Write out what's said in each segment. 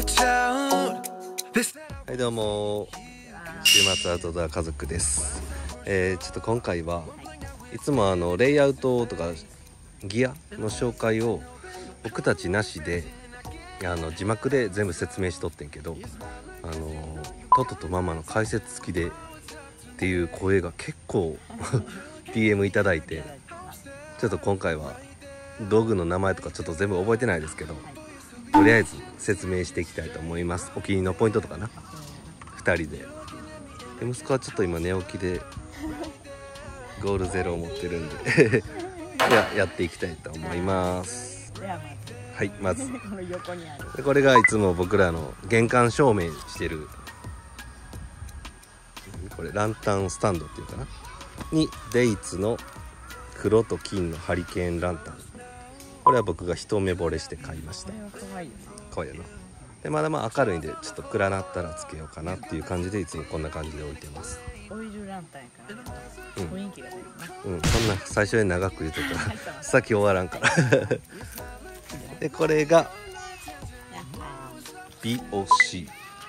はいどうも、週末アウトドア家族です。ちょっと今回はいつもレイアウトとかギアの紹介を僕たちなしで字幕で全部説明しとってんけど、トトとママの解説付きでっていう声が結構DM いただいて、ちょっと今回は道具の名前とかちょっと全部覚えてないですけど、とりあえず説明していきたいと思います。お気に入りのポイントとかな、2人で。息子はちょっと今寝起きでゴールゼロを持ってるんでやっていきたいと思います。はい、まずこれがいつも僕らの玄関照明してる、これランタンスタンドっていうかなに、デイツの黒と金のハリケーンランタン。これは僕が一目惚れして買いました。かわいいよな。でまだ明るいんでちょっと暗なったらつけようかなっていう感じでいつもこんな感じで置いてます。 オイルランタンやから雰囲気が出るな。 そんな最初で長く言うとったら先終わらんからでこれがビオシ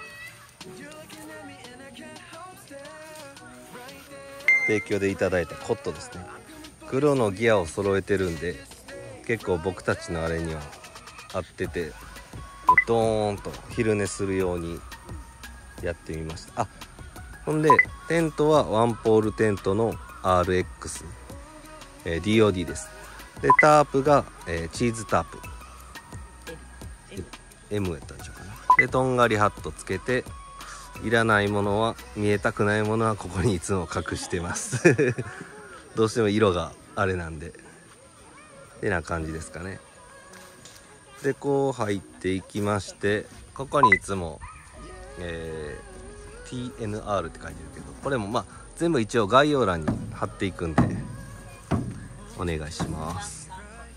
提供でいただいたコットですね。黒のギアを揃えてるんで結構僕たちのあれには合ってて、ドーンと昼寝するようにやってみました。ほんでテントはワンポールテントの RX、DOD です。でタープが、チーズタープ M やったんでしょうかね。でとんがりハットつけて、いらないものは、見えたくないものはここにいつも隠してますどうしても色があれなんでってな感じですかね。でこう入っていきまして、ここにいつも、TNR って書いてるけど、これも全部一応概要欄に貼っていくんでお願いします。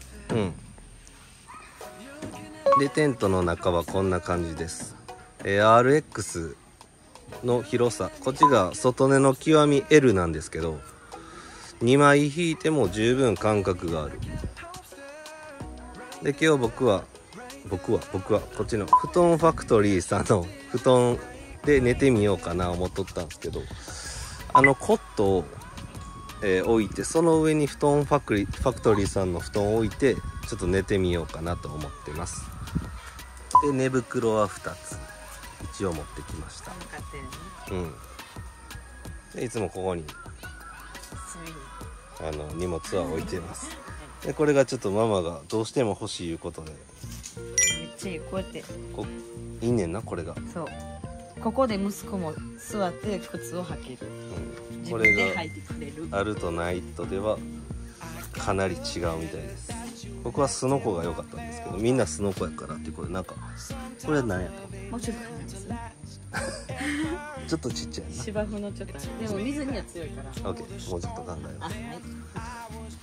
でテントの中はこんな感じです。RX の広さ、こっちが外根の極み L なんですけど、2枚引いても十分間隔がある。で今日僕はこっちの布団ファクトリーさんの布団で寝てみようかな思っとったんですけど、コットを、置いて、その上に布団ファクトリーさんの布団を置いてちょっと寝てみようかなと思ってます。で寝袋は2つ一応持ってきました。でいつもここに荷物は置いてます。でこれがちょっとママがどうしても欲しいいうことで、 めっちゃいい。こうやっていいねんな、これが。 そう、ここで息子も座って靴を履ける、自分で履いてくれる。 あるとないとではかなり違うみたいです。僕はスノコが良かったんですけど、みんなスノコやからって。これなんか、これは何やともうちょっと離すちょっとちっちゃいな。 芝生のちょっと、でも水には強いから。 オッケー、もうちょっと考えます。 はい、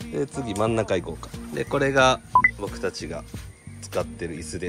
で次真ん中行こうか。でこれが僕たちが使ってる椅子です。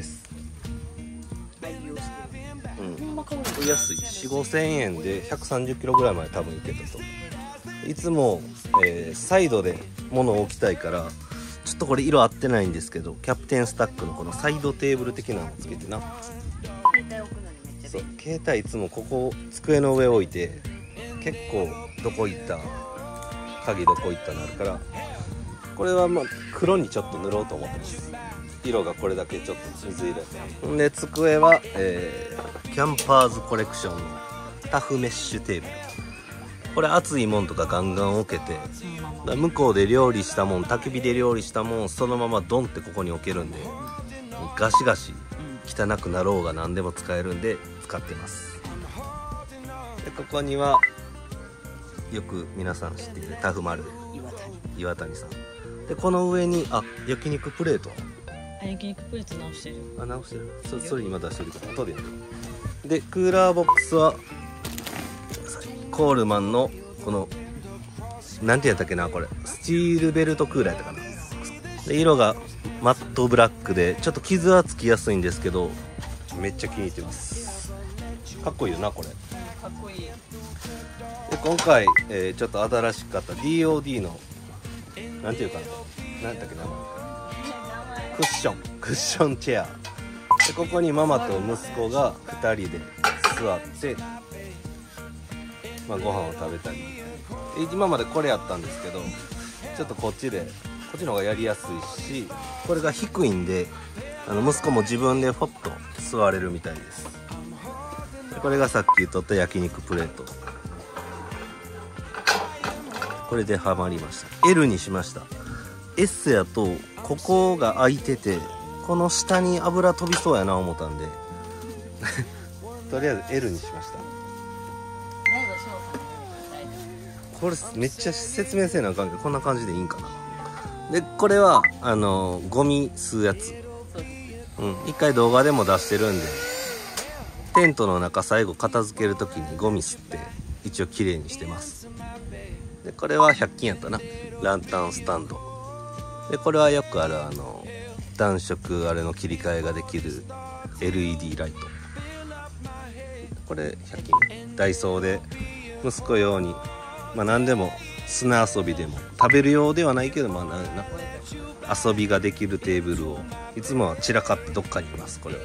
安い 4,5,000 円で130キロぐらいまで多分いけたと。いつも、サイドで物を置きたいから、ちょっとこれ色合ってないんですけど、キャプテンスタックのこのサイドテーブル的なのをつけてな、そう携帯いつもここ机の上置いて、結構どこ行った鍵どこ行ったなるから、これは黒にちょっと塗ろうと思ってます。色がこれだけちょっと水色で、机は、キャンパーズコレクションのタフメッシュテーブル。これ熱いもんとかガンガン置けて、向こうで料理したもん、焚き火で料理したもんそのままドンってここに置けるんで、ガシガシ汚くなろうが何でも使えるんで使ってます。でここにはよく皆さん知っているタフマル岩谷さんで、この上に焼肉プレート、 焼肉プレート直してる。 直してる。それ今出してるから後でやる。でクーラーボックスはコールマンのこのなんてやったっけな、これスチールベルトクーラーやったかな。で色がマットブラックでちょっと傷はつきやすいんですけど、めっちゃ気に入ってます。かっこいいよなこれ。 かっこいい。 で今回、ちょっと新しかった DOD のなんていうかな、なんだっけな、クッションチェアでここにママと息子が2人で座って、ご飯を食べたり。今までこれやったんですけど、ちょっとこっちの方がやりやすいし、これが低いんで息子も自分でフォッと座れるみたいです。でこれがさっき取った焼肉プレート、これでハマりました。 L にしました。 S やとここが空いてて、この下に油飛びそうやな思ったんでとりあえず L にしました。これめっちゃ説明せなあかんけど、こんな感じでいいんかな。でこれはゴミ吸うやつ、一回動画でも出してるんで、テントの中最後片付ける時にゴミ吸って一応きれいにしてます。でこれは100均やったな、ランタンスタンドで、これはよくある暖色あれの切り替えができる LED ライト、これ100均、ダイソーで息子用に何でも砂遊びでも食べる用ではないけど遊びができるテーブルをいつもは散らかってどっかにいます。これは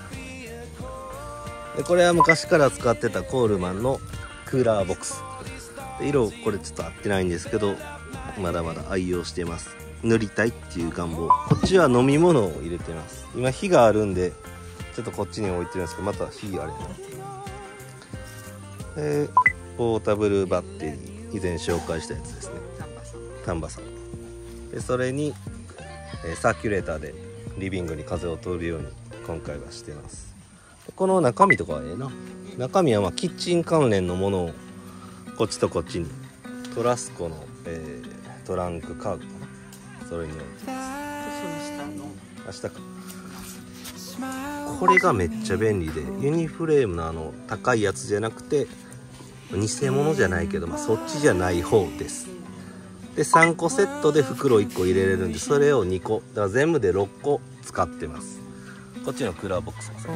で、これは昔から使ってたコールマンのクーラーボックスで、色これちょっと合ってないんですけど、まだまだ愛用してます。塗りたいっていう願望。こっちは飲み物を入れてます。今火があるんでちょっとこっちに置いてるんですけど、また火あれな。ポータブルバッテリー、以前紹介したやつですね、丹波さんで、それにサーキュレーターでリビングに風を通るように今回はしてます。この中身とかは中身はキッチン関連のものをこっちとこっちに、トラスコの、トランクカードかな、それに置いてます。明日か。これがめっちゃ便利で、ユニフレームの高いやつじゃなくて、偽物じゃないけど、そっちじゃない方です。で3個セットで袋1個入れれるんで、それを2個だから全部で6個使ってます。こっちのクーラーボックスですね。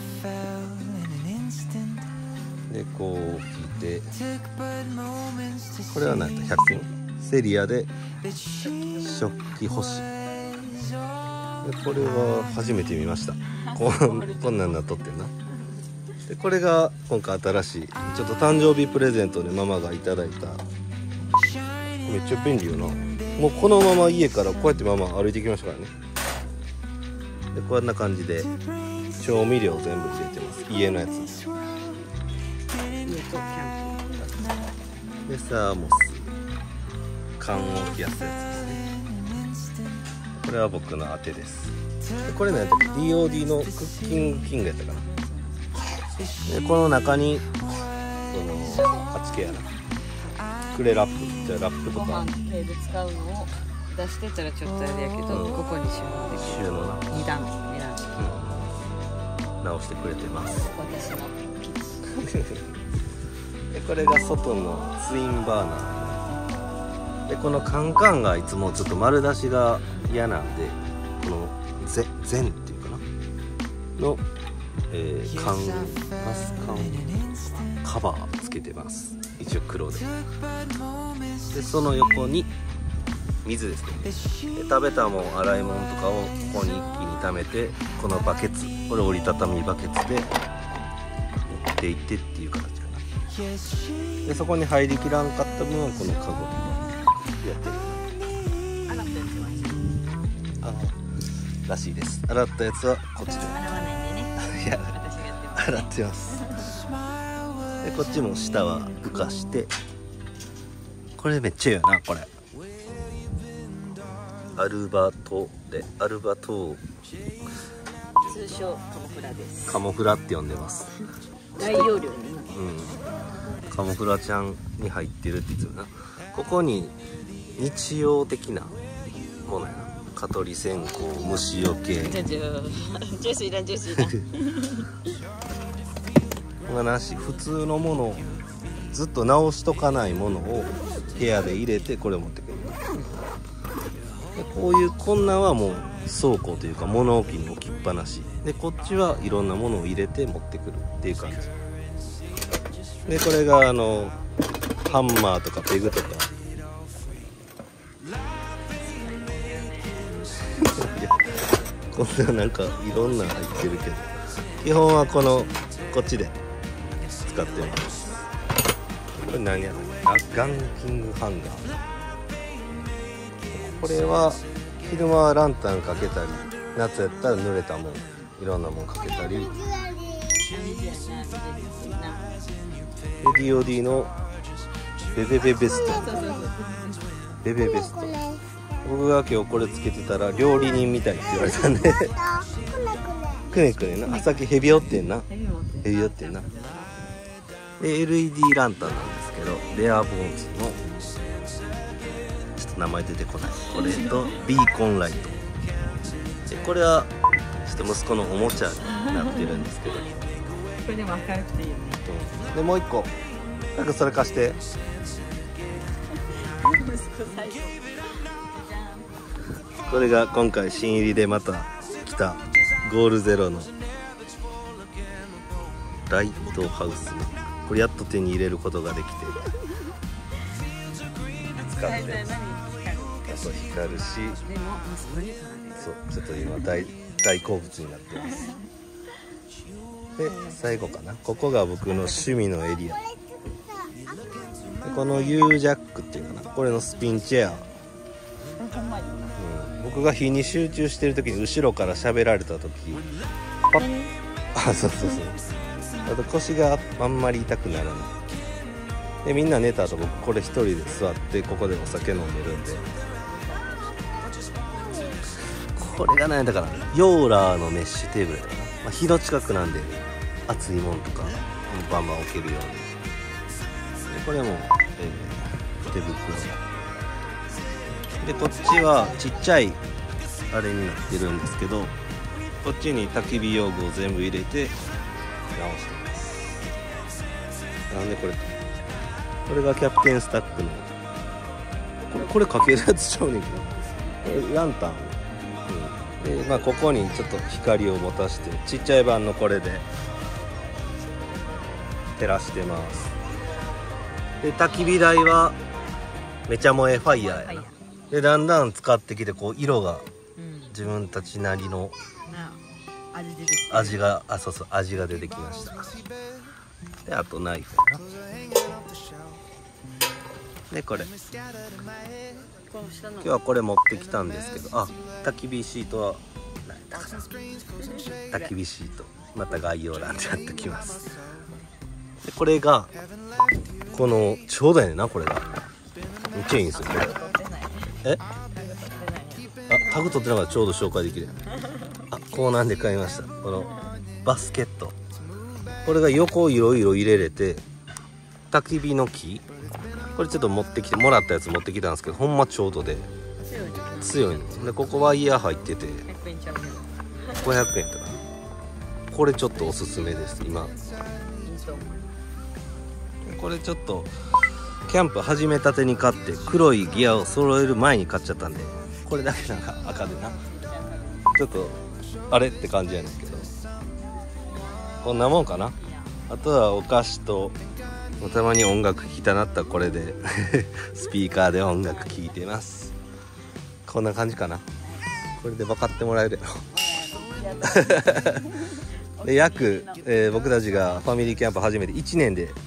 でこう引いて、これは何やった、100均セリアで食器干しで、これは初めて見ました。こんなんなっとってんな。でこれが今回新しい、ちょっと誕生日プレゼントでママがいただいた、めっちゃ便利よな。もうこのまま家からこうやってママ歩いてきましたからね。でこんな感じで調味料全部入れてます。家のやつで、サーモス缶を冷やすやつですね。これは僕の当てです。でこれ何やったっけ、 DOD のクッキングキングやったかな。でこの中に8K やな、クレラップ、じゃあラップとごか飯系で使うのを出してたらちょっとあれやけど、ここに収納できる収納な、 2段直してくれてます。 私のキッチンでこれが外のツインバーナーで、このカンカンがいつもちょっと丸出しが嫌なんで、このゼンっていうかなのマス缶カバーつけてます。一応黒で。でその横に水ですね。で食べたもん洗い物とかをここに一気に溜めて、このバケツ、これ折りたたみバケツで持っていってっていう形かな。でそこに入りきらんかった分はこのカゴでやってる。 洗ったやつはらしいです。洗ったやつはこっちで。 洗わないんでね。 いや私がやってます。 洗ってます。でこっちも下は浮かして、これめっちゃいいよな。これアルバトー通称カモフラです。 カモフラって呼んでます。 大容量にカモフラちゃんに入ってるって言ってるな。ここに日用的なものやな。蚊取り線香、虫除け、 ジュースいらん、ジュースいらん。 こんななし、普通のもの、ずっと直しとかないものを部屋で入れて、これを持ってくる。でこういうこんなんはもう倉庫というか物置に置きっぱなしで、こっちはいろんなものを入れて持ってくるっていう感じで、これがハンマーとかペグとかこんななんかいろんなの入ってるけど、基本はこっちで使ってます。これ何やろ、ガンキングハンガー。これは昼間はランタンかけたり、夏やったら濡れたもんいろんなもんかけたり、DOD のベベベベスト、ベベベスト。僕が今日これつけてたら料理人みたいって言われたんでくねくねな、さっきヘビおってんな、ヘビおってんな。で LED ランタンなんですけど、レアボーンズのちょっと名前出てこない、これとビーコンライトで、これはちょっと息子のおもちゃになってるんですけど、これでも明るくていいよね。 でもう一個なんかそれ貸して。これが今回新入りでまた来たゴールゼロのライトハウス。これやっと手に入れることができて使って、あと光るし、そうちょっと今大好物になってます。で最後かな、ここが僕の趣味のエリアで、この U ジャックっていうかな、これのスピンチェア、僕が日に集中してる時に後ろから喋られた時パッ、そうあと腰があんまり痛くならないで、みんな寝た後僕これ一人で座ってここでお酒飲んでるんで、これが何だからヨーラーのメッシュテーブルだな、日の近くなんで熱いもんとかバンバン置けるように、でこれも、手袋で、こっちはちっちゃいあれになってるんですけど、こっちに焚き火用具を全部入れて直してます。なんでこれがキャプテンスタックのこれかけるやつちゃうねんけど、これランタン、でここにちょっと光を持たしてちっちゃい版のこれで照らしてます。で焚き火台はめちゃ萌えファイヤーやな。でだんだん使ってきてこう色が自分たちなりの味が出てきました。であとナイフやな。でこれ今日はこれ持ってきたんですけど、焚き火シートは何だかな、焚き火シートまた概要欄でやってきます。でこれがこのちょうどやねんな、これがめっちゃいいんですよこれ。タグ取ってなかったらちょうど紹介できる。コーナーで買いました、このバスケット。これが横いろいろ入れれて、焚き火の木、これちょっともらったやつ持ってきたんですけど、ほんまちょうどで強いので、ここワイヤー入ってて500円とか、これちょっとおすすめです今。これちょっとキャンプ始めたてに買って黒いギアを揃える前に買っちゃったんで、これだけなんか赤でなちょっとあれって感じやねんけど、こんなもんかな。あとはお菓子とたまに音楽聴きたなったらこれでスピーカーで音楽聴いてます。こんな感じかな。これで分かってもらえるやろで約、僕たちがファミリーキャンプ始めて1年で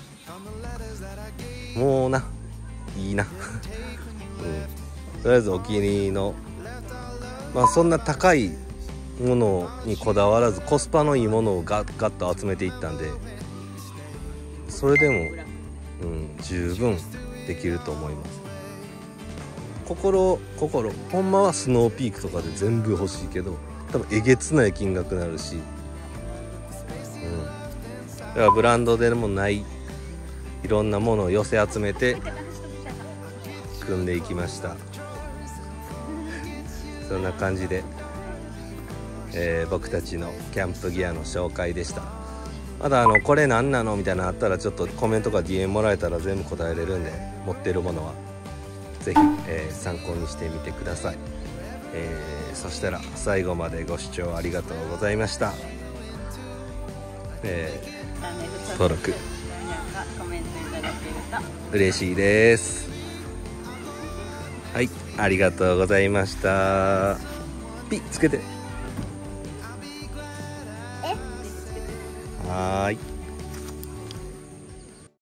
もういいな、とりあえずお気に入りの、そんな高いものにこだわらずコスパのいいものをガッと集めていったんで、それでも、十分できると思います。心ほんまはスノーピークとかで全部欲しいけど、多分えげつない金額になるし、だからブランドでもないいろんなものを寄せ集めて組んでいきました。そんな感じで、僕たちのキャンプギアの紹介でした。まだこれ何なのみたいなのあったらちょっとコメントか DM もらえたら全部答えれるんで、持ってるものはぜひ、参考にしてみてください。そしたら最後までご視聴ありがとうございました。登録コメントいただけると嬉しいです。はい、ありがとうございました。ピッつけて。 はーい。